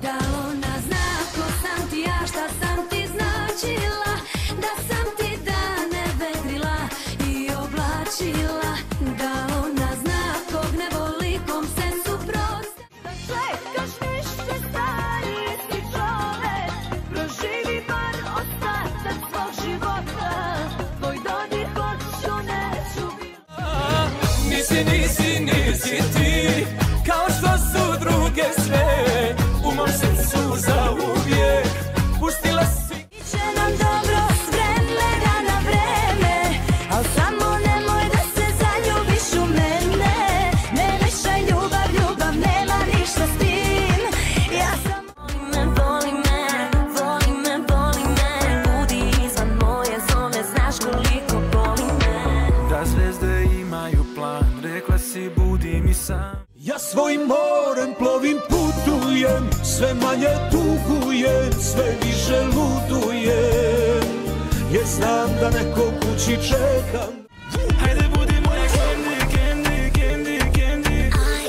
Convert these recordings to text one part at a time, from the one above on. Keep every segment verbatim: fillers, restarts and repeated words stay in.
Da ona zna ko sam ti ja, šta sam ti značila, da sam ti dane vedrila i oblačila. Da ona zna kog ne voli, kom se suprotstavlja. Da čekaš ništa stari si čovek, proživi bar ostatak svog života. Tvoj dodir hoću, neću bila. Nisi, nisi, nisi ti, kao što su druge sve, u mom srcu zauvijek pustila si. Biće nam dobro s vremena na vreme, al samo nemoj da se zaljubiš u mene. Ne mešaj ljubav, ljubav nema ništa s tim. Ja sam voli me, voli me, voli me, voli me. Budi izvan moje zone, znaš koliko boli me. Da zvezde imaju plan, rekla si budi mi sam. Ja svojim morem plovim, putujem, sve manje tugujem, sve više ludujem, jer znam da neko kući čekam. Hajde budi moja candy, candy, candy, candy.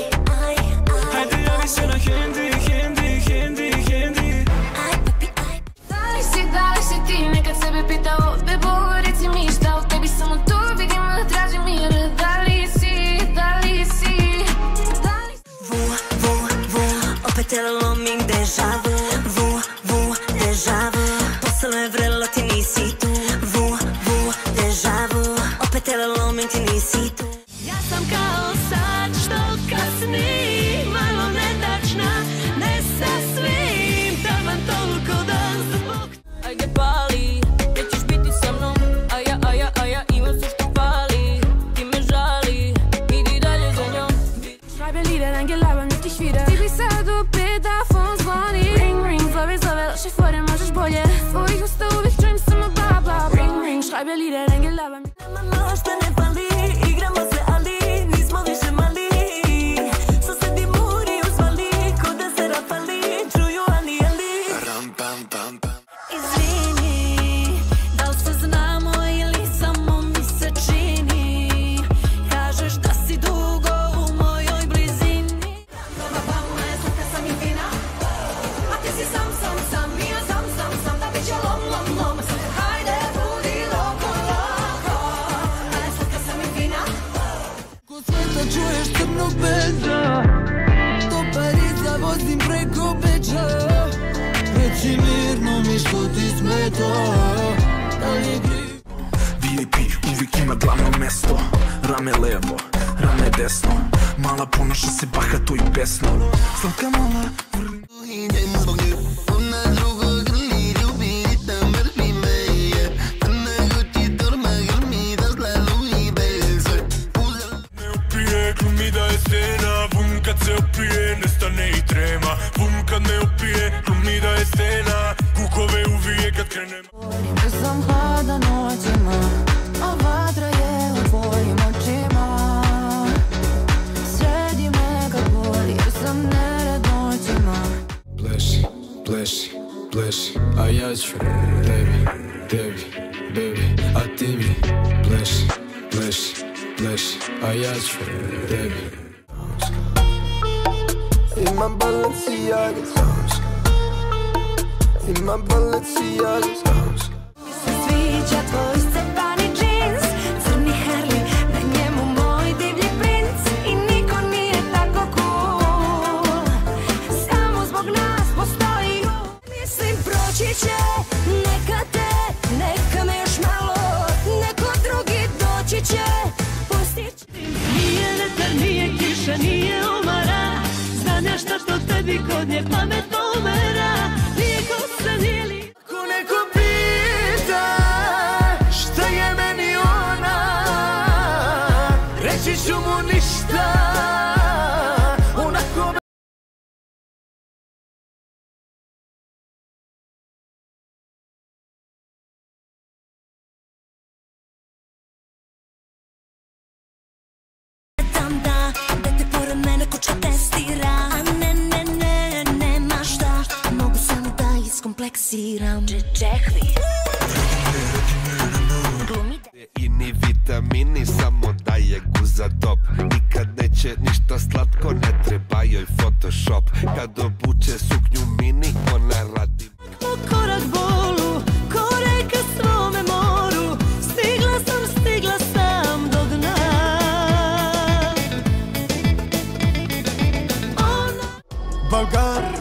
Hajde javi se na handy, handy, handy, handy. Da li si, da li si ti nekad sebe pitao, bebo reci mi šta u tebi samo tu vidim, tražim mir. Da li si, da li si, da li si? Vu, vu, vu, opet te lomim deja vu. Vu, vu, deja vu, posle me vrelo ti nisi tu. Vu, vu, deja vu, opet te lomim ti nisi tu. Ja sam kao sad što kasni, malo nedačna, ne sasvim, taman toliko da zbog. Ajde pali, nećeš biti sa mnom, a ja, a ja, a ja imam sve što fali. Ti me žali, idi dalje za njom. Schreibe Lieder, dann gelabern mit dich wieder. Ti sad opet da fon zvoni. Ring, ring, zove, zove, loše fore, možeš bolje. Svojih usta uvijek čujem samo bla, bla, bla. Ring, ring, schreibe Lieder, dann gelabern. Nama nošte ne pali, igramo se ali nismo više mali. Sosedi muri uzvali, ko da se rafali, čuju ali ali. Ram, pam, pam, pam. Izvini, da li se znamo ili samo mi se čini? Kažeš da si dugo u mojoj blizini. Nova palma je slatka sam i fina, a ti si sam, sam, sam, i ja sam, sam, sam, da bit će lom, lom, lom. Hajde, budi loko, loko, a je slatka sam i fina. Ko sveta čuješ crnog benda, do Pariza vozim preko Beča. Reci mirno mi što ti smeta, da li je kriv? V I P uvijek ima glavno mesto, rame levo, rame desno, mala ponaša se bahato i besno. Slavka mala idem zbog nje, ona drugo grli, ljubi da mrvi me je. Crna guti torma grmi, da zlalu i bez. Ne opije, glumi da je stena, vum kad se opije, nestane i trema. Vum kad ne opije, glumi da je stena, kukove uvije kad krenem. Volim sam hlada noćima, a vatra je u tvojim očima. Sredi me kad boli, jer sam nered noćima. Pleši, pleši, pleši, a ja ću tebi, tebi, baby, a ti mi pleši, pleši, pleši, a ja ću tebi. Imam Balenciaga, imam Balenciaga. Mi se sviđa tvoj scepani džins, crni Harley, na njemu moj divlji princ. I niko nije tako cool, samo zbog nas postoji. Mislim proći će, neka te, neka me još malo, neko drugi doći će, pustit će. Nije vetar, nije kiša, nije omara, znam ja šta što tebi kod nje pametno umera. Nije kosa, nije li... Ko neko pita šta je meni ona, reći ću mu ništa, onako me... Tam da, da te pored mene kuća testira. A ne, ne, ne, nema šta, mogu samo da iskompleksiram. Čekvi I ni vitamini, samo daje guza top. Nikad neće ništa slatko, ne treba joj Photoshop. Kad obuče suknju mini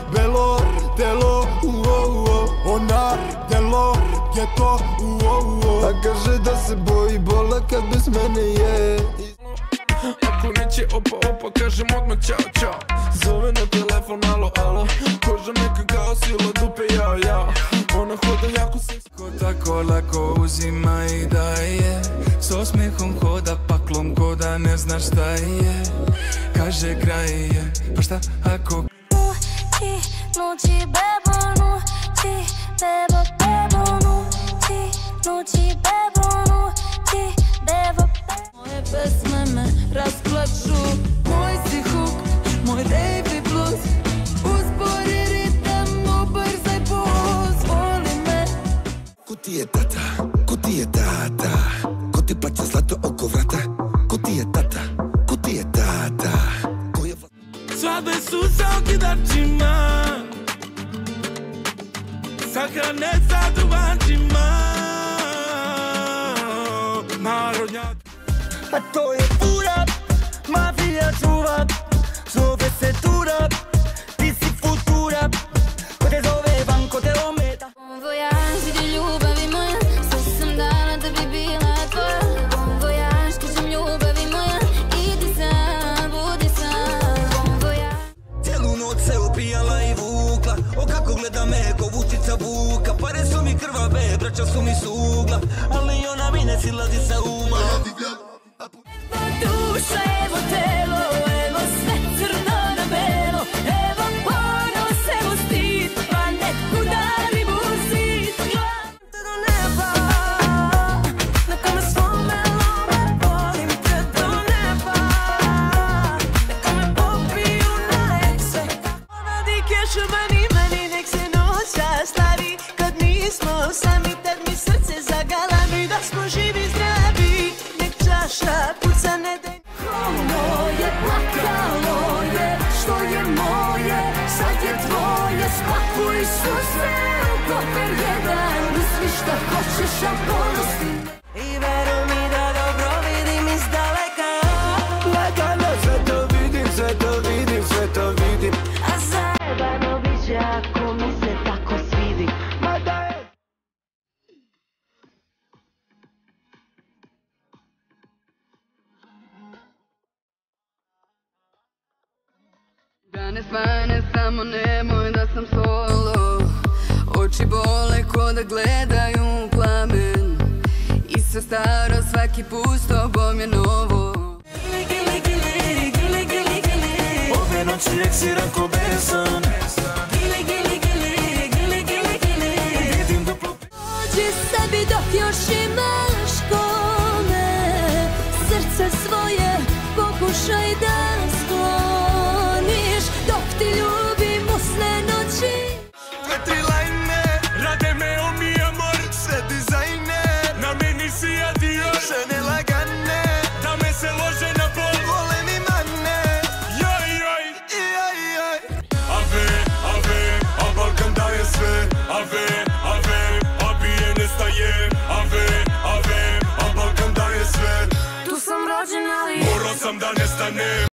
belo telo, uo, uo. Ona telo, geto, uo, uo. A kaže da se boji bola kad bez mene je. Ako neće opa opa kažem odmah čao čao. Zove na telefon alo alo. Koža neka kao sila dupe jao jao. Ona hoda jako se ko tako lako uzima i daje. S osmijehom hoda paklom ko da ne zna šta je. Kaže kraj je, pa šta ako Nući, nući bebo, nući, bebo, bebo, nući, nući bebo, nući, bebo, bebo. moje pesme me rasplaču. Moj si hook, moj Davy blues. Uspori ritam, ubrzaj pulz. Voli me. Ko ti je tata, ko ti je tata, ko ti plaća zlato oko vrata. Ko ti je tata, ko ti je tata, ko je... Svadbe su sa okidačima, sahrane sa duvančima. Narodnjak. A to je fura, mafija čuva, zove se tura, ti si futura, ko te zove van, ko te ometa. Bon voyage, vidi ljubavi moja, sve sam dala da bi bila tvoja. Bon voyage, kažem ljubavi moja, idi sad, budi sad. Bon voyage. Cijelu noć se opijala i vukla, o kako gleda me ko vučica vuka. Pare su mi krvave, braća su mi sugla, ali ona mi ne silazi sa uma. Duša, evo telo, evo sve crno na belo. Evo ponos, evo stid, pa neku udari muzit. Te do neba, neka me svome lome, volim te do neba. Neka me popiju na ekse. Ona di kešu meni, meni nek se noća stavi. Kad nismo sami, tad mi srce zagalami. Da smo živi, zdravi, nek čaša puca ne daj. Ono je plakalo je, što je moje, sad je tvoje. Spakuj suze u kofer jedan, misli šta hoćeš, a ponosti ne. I veruj mi da dobro vidim iz daleka. Lagano sve to vidim, sve to vidim, sve to vidim. A zajebano biće ako mi se tako svidi. Ma da je... Da ne svane, samo nemoj da sam solo. Oči bole ko da gledaju plamen. I sve staro svaki put s tobom je novo. Gili, gili, gili, gili, gili, gili. Ove noći eksiram ko besan. Gili, gili, gili, gili, gili, gili. Vidim duplo... Dođi sebi dok još imaš kome. Srce svoje pokušaj da skloniš. Dok ti ljubim usne noći. Dve, tri lajne, rade me o mi amor. Sve dizajner, na meni si adios. Žene lagane, da me se lože na pol. Vole mi mane, joj, joj, joj, joj. Ave, ave, a Balkan daje sve. Ave, ave, a bije nestaje. Ave, ave, a Balkan daje sve. Tu sam rođen, ali Morao sam da nestanem.